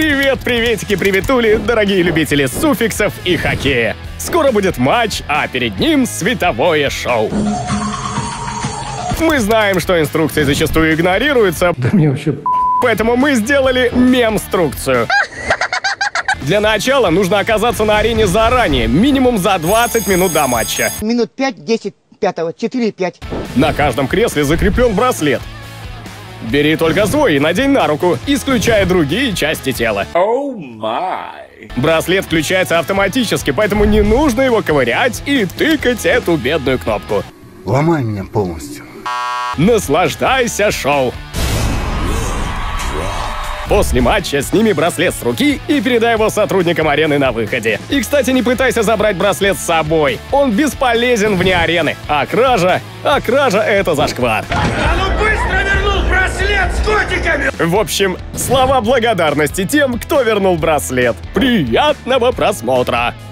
Привет, приветики, приветули, дорогие любители суффиксов и хоккея. Скоро будет матч, а перед ним световое шоу. Мы знаем, что инструкции зачастую игнорируются, Да мне вообще... поэтому мы сделали мемструкцию. Для начала нужно оказаться на арене заранее, минимум за 20 минут до матча. Минут 5, 10, 5, 4, 5. На каждом кресле закреплен браслет. Бери только свой и надень на руку, исключая другие части тела. Браслет включается автоматически, поэтому не нужно его ковырять и тыкать эту бедную кнопку. Ломай меня полностью. Наслаждайся шоу! После матча сними браслет с руки и передай его сотрудникам арены на выходе. И, кстати, не пытайся забрать браслет с собой. Он бесполезен вне арены. А кража это зашквар. А ну быстро вернул браслет с котиками! В общем, слова благодарности тем, кто вернул браслет. Приятного просмотра!